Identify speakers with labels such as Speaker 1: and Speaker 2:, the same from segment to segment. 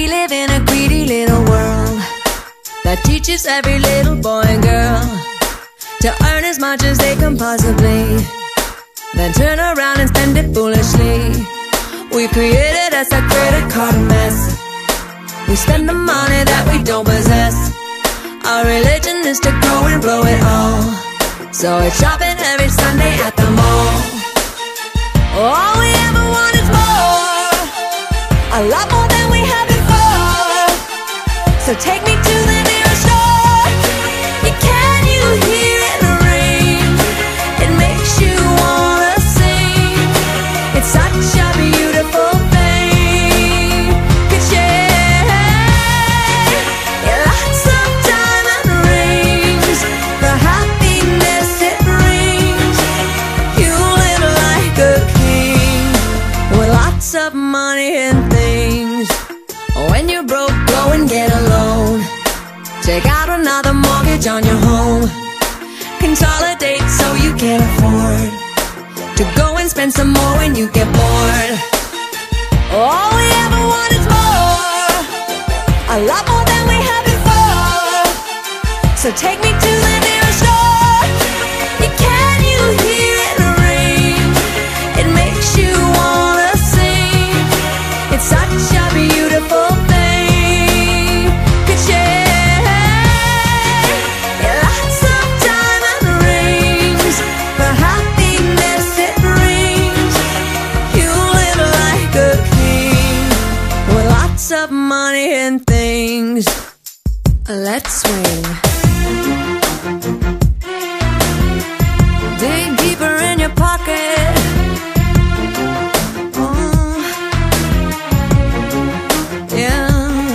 Speaker 1: live in a greedy little world that teaches every little boy and girl to earn as much as they can possibly, then turn around and spend it foolishly. We created us a credit card mess. We spend the money that we don't possess. Our religion is to go and blow it all, so it's shopping every Sunday at the mall. All we ever want is more, a lot more than we had before. So take me to the nearest store. Can you hear it ring? It makes you wanna sing. It's such a beautiful thing. Ka-ching, yeah, lots of diamond rings, the happiness it brings. You live like a king with lots of money and things. When you're broke, go and get a loan. Take out another mortgage on your home. Consolidate so you can afford to go and spend some more when you get bored. All we ever want is more, a lot more than we had before. So take me to the nearest store. Can you hear it ring? It makes you wanna sing. It's such a beautiful thing. Ka-ching, yeah, lots of diamond rings, the happiness it brings. You live like a king with lots of money and things. Let's swing. Dig deeper in your pocket. Oh, yeah.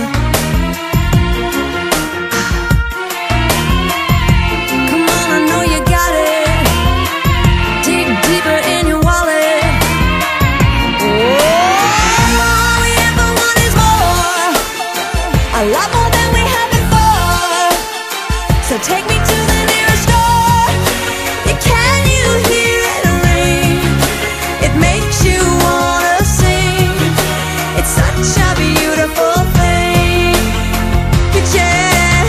Speaker 1: Come on, I know you got it. Dig deeper in your wallet. Oh, all we ever want is more, a lot more than we had before. So take me to the nearest store. Can you hear it ring? It makes you wanna sing. It's such a beautiful thing. Ka-ching,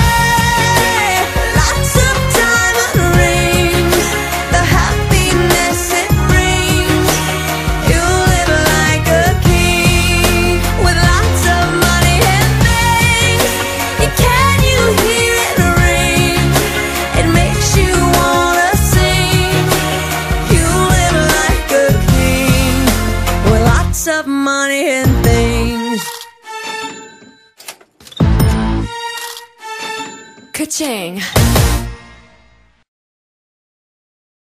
Speaker 1: lots of diamond rings, the happiness it brings. You live like a king with lots of money and things. Can you hear it ring? It makes you wanna sing. You live like a king with lots of money and things. Ka-ching.